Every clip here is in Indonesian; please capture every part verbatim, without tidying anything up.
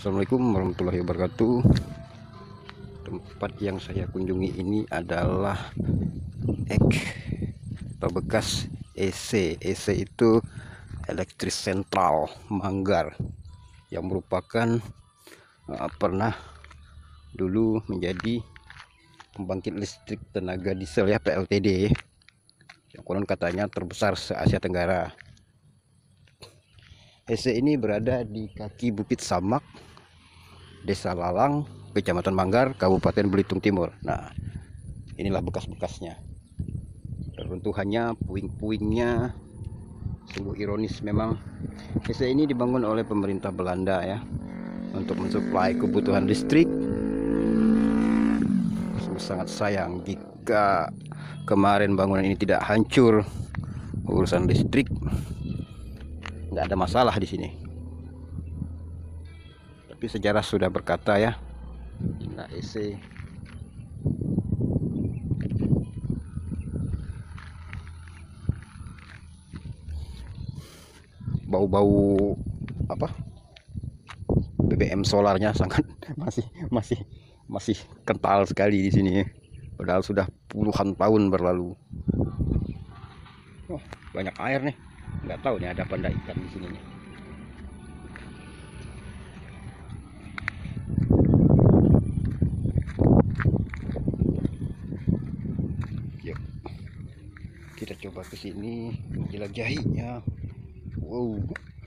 Assalamualaikum warahmatullahi wabarakatuh. Tempat yang saya kunjungi ini adalah E K atau bekas E C. E C itu Elektrik Sentral Manggar, yang merupakan uh, pernah dulu menjadi pembangkit listrik tenaga diesel ya, P L T D, yang konon katanya terbesar se-Asia Tenggara. E C ini berada di kaki Bukit Samak, Desa Lalang, Kecamatan Manggar, Kabupaten Belitung Timur. Nah, inilah bekas-bekasnya. Reruntuhannya, puing-puingnya sungguh ironis memang. E C ini dibangun oleh pemerintah Belanda ya, untuk mensuplai kebutuhan listrik. Sungguh sangat sayang jika kemarin bangunan ini tidak hancur. Urusan listrik nggak ada masalah di sini. Tapi sejarah sudah berkata ya, nah E C bau-bau apa B B M solarnya sangat masih masih masih kental sekali di sini, padahal sudah puluhan tahun berlalu. Oh, banyak air nih, nggak tahu nih ada apa enggak ikan di sini nih. Yuk, kita coba ke sini menjelajahinya. Wow.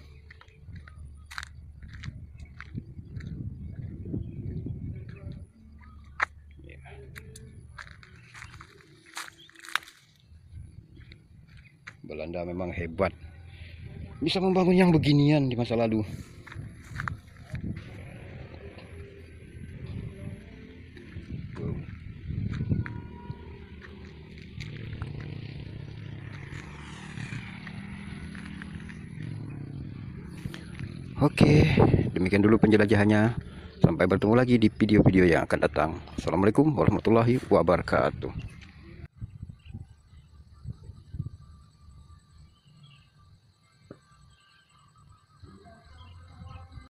Belanda memang hebat, bisa membangun yang beginian di masa lalu. Wow. Oke, demikian dulu penjelajahannya. Sampai bertemu lagi di video-video yang akan datang. Assalamualaikum warahmatullahi wabarakatuh.